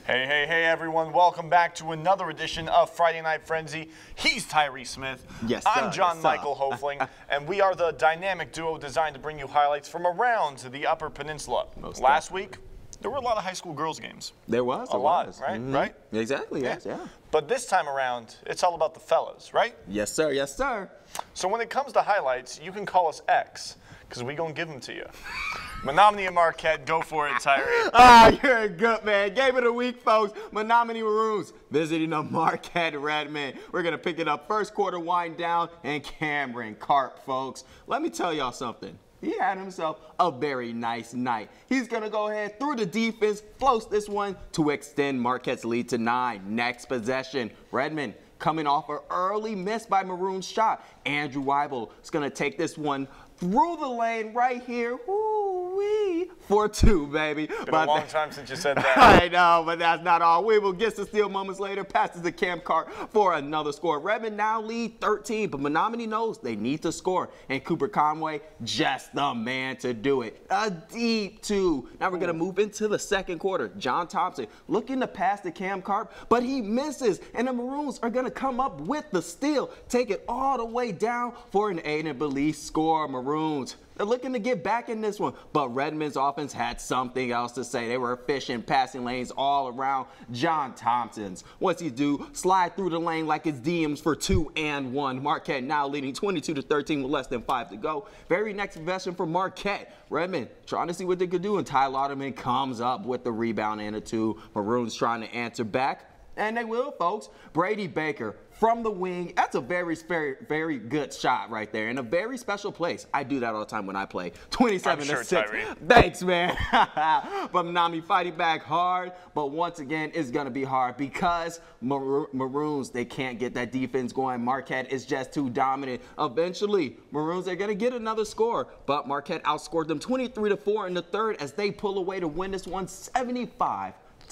Hey, hey, hey, everyone. Welcome back to another edition of Friday Night Frenzy. He's Tyree Smith. Yes, sir. I'm Jon Yes, sir. Michael Hoefling, and we are the dynamic duo designed to bring you highlights from around the Upper Peninsula. Last week, there were a lot of high school girls games. There was. A lot, right? Right? Exactly, yes, yeah. But this time around, it's all about the fellas, right? Yes, sir. Yes, sir. So when it comes to highlights, you can call us X, because we gonna give them to you. Menominee and Marquette, go for it, Tyree. You're a good man. Game of the week, folks. Menominee Maroons visiting the Marquette Redmen. We're going to pick it up first quarter wind down and Cameron Carp, folks. Let me tell y'all something. He had himself a very nice night. He's going to go ahead through the defense, floats this one to extend Marquette's lead to 9. Next possession, Redmen coming off an early miss by Maroon's shot. Andrew Weibel is going to take this one through the lane right here. Woo-wee. For 2, baby. Been a long time since you said that. I know, but that's not all. Weibel gets the steal moments later, passes to Cam Carp for another score. Redmond now lead 13, but Menominee knows they need to score. And Cooper Conway, just the man to do it. A deep 2. Now we're going to move into the second quarter. John Thompson looking to pass to Cam Carp, but he misses. And the Maroons are going to come up with the steal, take it all the way down for an Aiden Belize score. Maroons, they're looking to get back in this one, but Redmond's offense had something else to say. They were efficient passing lanes all around. John Thompson's, what's he do? Slide through the lane like it's DMs for 2 and 1. Marquette now leading 22-13 with less than 5 to go. Very next possession for Marquette. Redmond trying to see what they could do, and Ty Lauderman comes up with the rebound and a 2. Maroons trying to answer back, and they will, folks. Brady Baker from the wing. That's a very, very good shot right there, in a very special place. I do that all the time when I play. 27-6. Tyree. Thanks, man. But Menominee fighting back hard, but once again, it's going to be hard because Maroons, they can't get that defense going. Marquette is just too dominant. Eventually, Maroons are going to get another score, but Marquette outscored them 23-4 in the third as they pull away to win this one 75-43.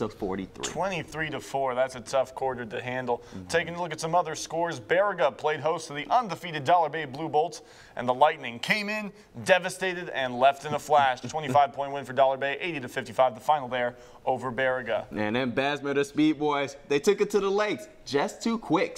23-4, that's a tough quarter to handle. Taking a look at some other scores, Baraga played host to the undefeated Dollar Bay Blue Bolts, and the Lightning came in, devastated, and left in a flash. 25-point win for Dollar Bay, 80-55, the final there over Baraga. And then Basmer, the Speed Boys, they took it to the Lakes just too quick,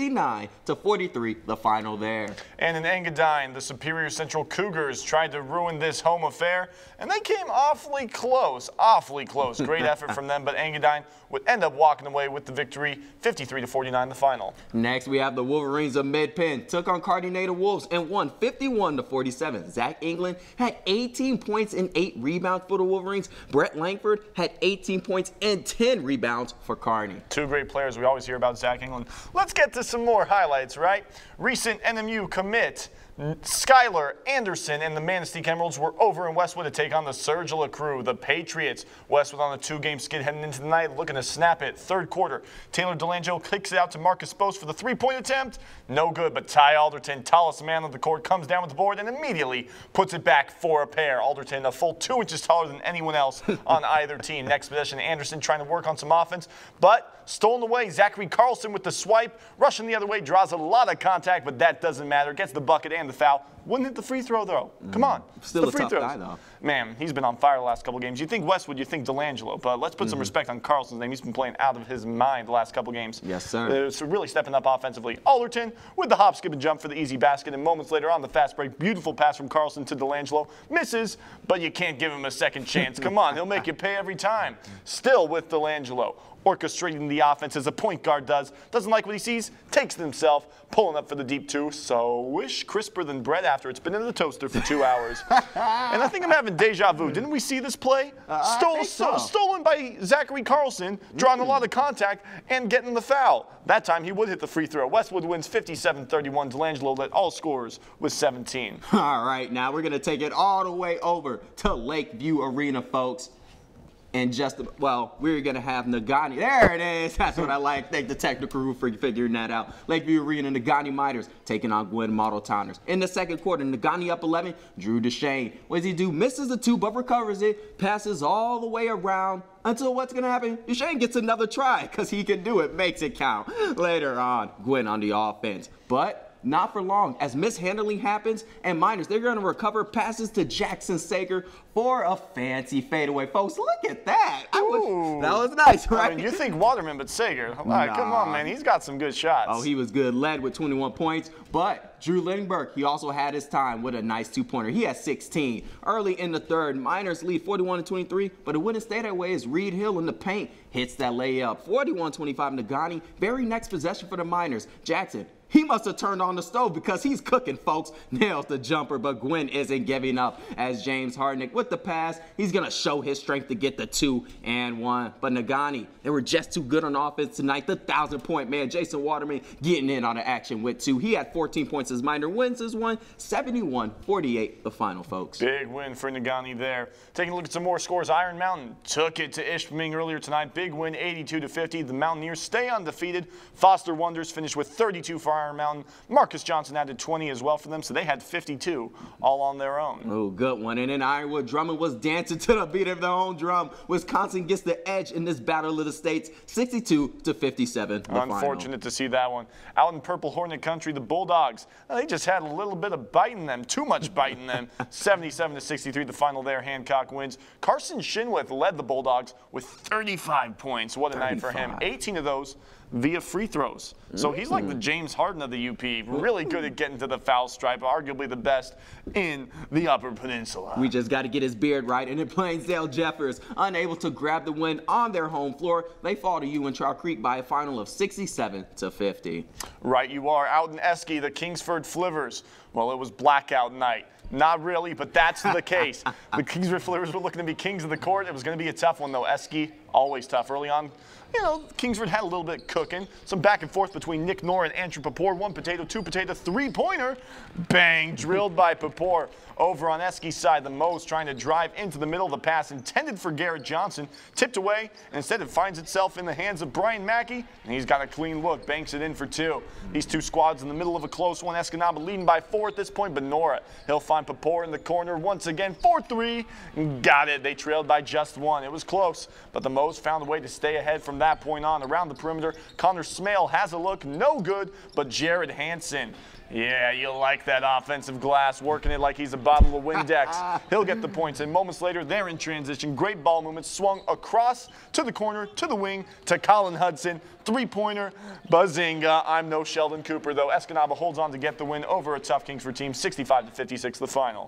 69-43, the final there. And in Engadine, the Superior Central Cougars tried to ruin this home affair, and they came awfully close, Great effort from them, but Engadine would end up walking away with the victory, 53-49, the final. Next, we have the Wolverines of Mid-Penn, took on Cardinata Wolves and won 51-47. Zach England had 18 points and 8 rebounds for the Wolverines. Brett Langford had 18 points and 10 rebounds for Carney. 2 great players we always hear about Zach England. Let's get to some more highlights, right? Recent NMU commit Skylar Anderson and the Manistee Emeralds were over in Westwood to take on the Sergila crew, the Patriots. Westwood on a 2-game skid heading into the night, looking to snap it. Third quarter, Taylor Delangelo kicks it out to Marcus Bose for the 3-point attempt. No good, but Ty Alderton, tallest man on the court, comes down with the board and immediately puts it back for a pair. Alderton, a full 2 inches taller than anyone else on either team. Next possession, Anderson trying to work on some offense, but stolen away. Zachary Carlson with the swipe, rushing the other way, draws a lot of contact, but that doesn't matter. Gets the bucket and the foul. Wouldn't hit the free throw, though. Come on. Still the a free tough throws. guy, though. Man, he's been on fire the last couple games. You think Westwood, you think Delangelo, but let's put some respect on Carlson's name. He's been playing out of his mind the last couple games. Yes, sir. So really stepping up offensively. Alderton with the hop, skip, and jump for the easy basket, and moments later on the fast break, beautiful pass from Carlson to Delangelo. Misses, but you can't give him a second chance. Come on, he'll make you pay every time. Still with Delangelo, orchestrating the offense as a point guard does. Doesn't like what he sees, takes it himself, pulling up for the deep 2. So wish crisper than bread after it's been in the toaster for 2 hours. And I think I'm having deja vu. Didn't we see this play? Stolen by Zachary Carlson, drawing a lot of contact and getting the foul. That time he would hit the free throw. Westwood wins 57-31. Delangelo led all scorers with 17. All right, now we're going to take it all the way over to Lakeview Arena, folks. And just, well, we're going to have Nagani. There it is. That's what I like. Thank the technical crew for figuring that out. Lakeview Arena, Nagani Miters taking on Gwen Model Towners. In the second quarter, Nagani up 11. Drew Deshane. What does he do? Misses the 2, but recovers it. Passes all the way around until what's going to happen? Deshane gets another try because he can do it. Makes it count. Later on, Gwen on the offense. But not for long, as mishandling happens, and Miners, they're going to recover passes to Jackson Sager for a fancy fadeaway. Folks, look at that. That was nice, right? I mean, you think Waterman, but Sager. All right, come on, man. He's got some good shots. Oh, he was good. Led with 21 points. But Drew Lindbergh, he also had his time with a nice two-pointer. He had 16. Early in the third, Miners lead 41-23, but it wouldn't stay that way as Reed Hill in the paint hits that layup. 41-25 Nagani. Very next possession for the Miners. Jackson, he must have turned on the stove because he's cooking, folks. Nails the jumper, but Gwynn isn't giving up as James Hartnett with the pass. He's going to show his strength to get the 2 and 1. But Nagani, they were just too good on offense tonight. The 1,000-point man, Jason Waterman, getting in on the action with 2. He had 14 points as Miner wins this one. 71-48 the final, folks. Big win for Nagani there. Taking a look at some more scores. Iron Mountain took it to Ishpeming earlier tonight. Big win, 82-50. The Mountaineers stay undefeated. Foster Wonders finished with 32 for Iron Mountain. Marcus Johnson added 20 as well for them, so they had 52 all on their own. Oh, good one. And then Ironwood Drummond was dancing to the beat of their own drum. Wisconsin gets the edge in this Battle of the States, 62-57. Unfortunate to see that one. Out in Purple Hornet Country, the Bulldogs, they just had a little bit of bite in them, too much bite in them. 77-63, the final there. Hancock wins. Carson Shinwith led the Bulldogs with 35 points. What a night for him. 18 of those via free throws. So he's like the James Harden of the UP, really good at getting to the foul stripe, arguably the best in the Upper Peninsula. We just got to get his beard right. And in Plainsdale Jeffers, unable to grab the win on their home floor, they fall to Uintah Creek by a final of 67-50. Right you are. Out in Esky, the Kingsford Flivers. Well, it was blackout night. Not really, but that's the case. The Kingsford Flivers were looking to be kings of the court. It was going to be a tough one, though. Esky, always tough. Early on, you know, Kingsford had a little bit cooking. Some back and forth between Nick Knorr and Andrew Papore. 1 potato, 2 potato, 3-pointer. Bang, drilled by Papore. Over on Esky's side, the Moes trying to drive into the middle of the pass intended for Garrett Johnson. Tipped away, and instead it finds itself in the hands of Brian Mackey, and he's got a clean look. Banks it in for 2. These two squads in the middle of a close one. Escanaba leading by 4 at this point, but Nora, he'll find Papore in the corner once again. 4-3. Got it. They trailed by just 1. It was close, but the Moes found a way to stay ahead from that point on. Around the perimeter, Connor Smale has a look. No good, but Jared Hansen. Yeah, you like that offensive glass, working it like he's a bottle of Windex. He'll get the points, and moments later, they're in transition. Great ball movement, swung across to the corner, to the wing, to Colin Hudson. 3-pointer, bazinga. I'm no Sheldon Cooper, though. Escanaba holds on to get the win over a tough Kingsford team, 65-56 the final.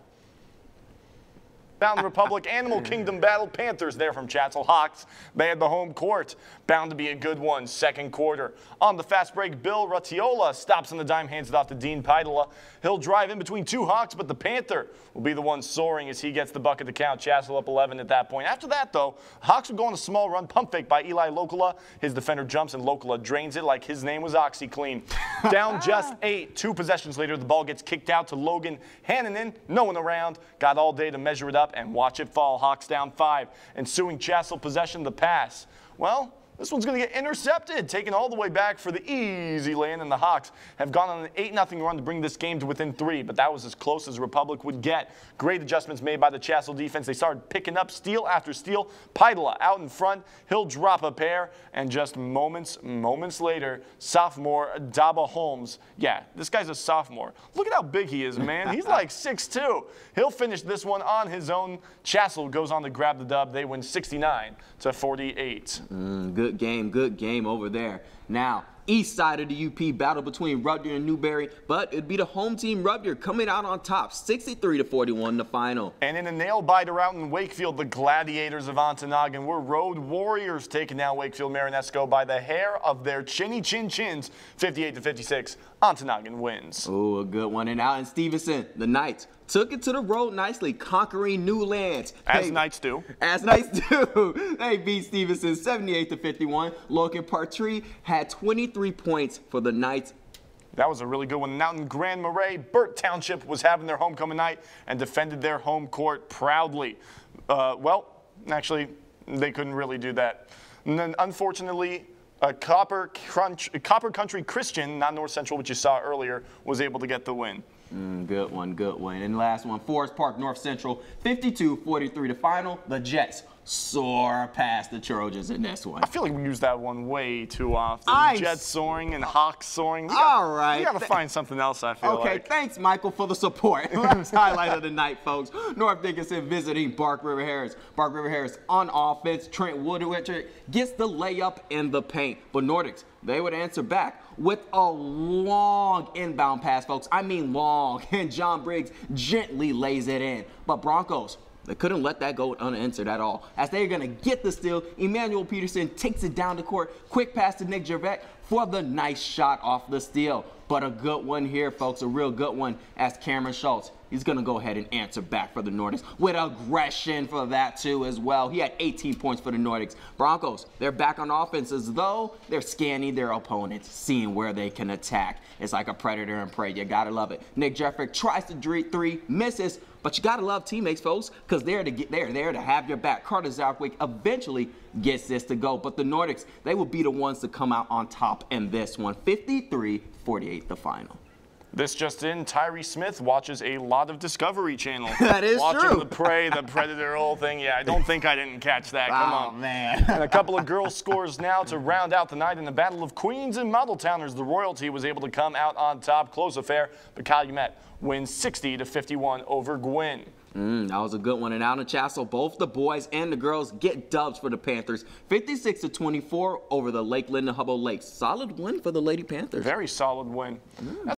Down the Republic Animal Kingdom battle, Panthers there from Chatsel. Hawks, they had the home court. Bound to be a good one, second quarter. On the fast break, Bill Rattiola stops on the dime, hands it off to Dean Paidola. He'll drive in between 2 Hawks, but the Panther will be the one soaring as he gets the bucket to count. Chatsel up 11 at that point. After that, though, Hawks will go on a small run, pump fake by Eli Locola. His defender jumps, and Locola drains it like his name was OxyClean. Down just 8. 2 possessions later, the ball gets kicked out to Logan Hannanen. No one around. Got all day to measure it up and watch it fall. Hawks down 5. Ensuing Chatsel possession, the pass. Well, this one's going to get intercepted, taken all the way back for the easy lane, and the Hawks have gone on an 8-0 run to bring this game to within 3, but that was as close as Republic would get. Great adjustments made by the Chatsel defense. They started picking up steal after steal. Paidola out in front. He'll drop a pair, and just moments later, sophomore Daba Holmes. Yeah, this guy's a sophomore. Look at how big he is, man. He's like 6'2". He'll finish this one on his own. Chatsel goes on to grab the dub. They win 69-48. Good game over there. Now, east side of the UP battle between Rudder and Newberry, but it'd be the home team Rudder coming out on top, 63-41 the final. And in a nail-biter out in Wakefield, the Gladiators of Ontonagon were Road Warriors taking down Wakefield Marinesco by the hair of their chins, 58-56. Ontonagon wins. Oh, a good one. And out in Stevenson, the Knights took it to the road nicely, conquering new lands. As Knights do. As Knights do. They beat Stevenson 78-51. Logan Partrie had 23 points for the Knights. That was a really good one. Out in Grand Marais, Burt Township was having their homecoming night and defended their home court proudly. Well, actually, they couldn't really do that. And then, unfortunately, Copper Country Christian, not North Central, which you saw earlier, was able to get the win. Good one. And last one, Forest Park North Central, 52-43 the final. The Jets soar past the Trojans in this one. I feel like we use that one way too often. Jet soaring and hawk soaring. All right. We got to find something else, I feel like. Okay, thanks, Michael, for the support. Last highlight of the night, folks. North Dickinson visiting Bark River Harris. Bark River Harris on offense. Trent Woodwitcher gets the layup in the paint. But Nordics, they would answer back with a long inbound pass, folks. I mean long. And John Briggs gently lays it in. But Broncos, they couldn't let that go unanswered at all. As they're going to get the steal, Emmanuel Peterson takes it down the court. Quick pass to Nick Gervais for the nice shot off the steal. But a good one here, folks, a real good one, as Cameron Schultz, he's going to go ahead and answer back for the Nordics with aggression for that, too, as well. He had 18 points for the Nordics. Broncos, they're back on offense as though they're scanning their opponents, seeing where they can attack. It's like a predator and prey. You got to love it. Nick Jeffrey tries to three, misses, but you got to love teammates, folks, because they're there to have your back. Carter Zarkwick eventually gets this to go, but the Nordics, they will be the ones to come out on top in this one. 53-48 the final. This just in, Tyree Smith watches a lot of Discovery Channel. That is Watching true. The prey, the predator, whole thing. Yeah, I don't think I didn't catch that. Come on. Oh, man. And a couple of girls' scores now to round out the night in the Battle of Queens and Model-Towners. The Royalty was able to come out on top. Close affair, but Calumet wins 60-51 over Gwynn. That was a good one. And out in Chassel, both the boys and the girls get dubs for the Panthers. 56-24 over the Lake Linden Hubble Lakes. Solid win for the Lady Panthers. Very solid win.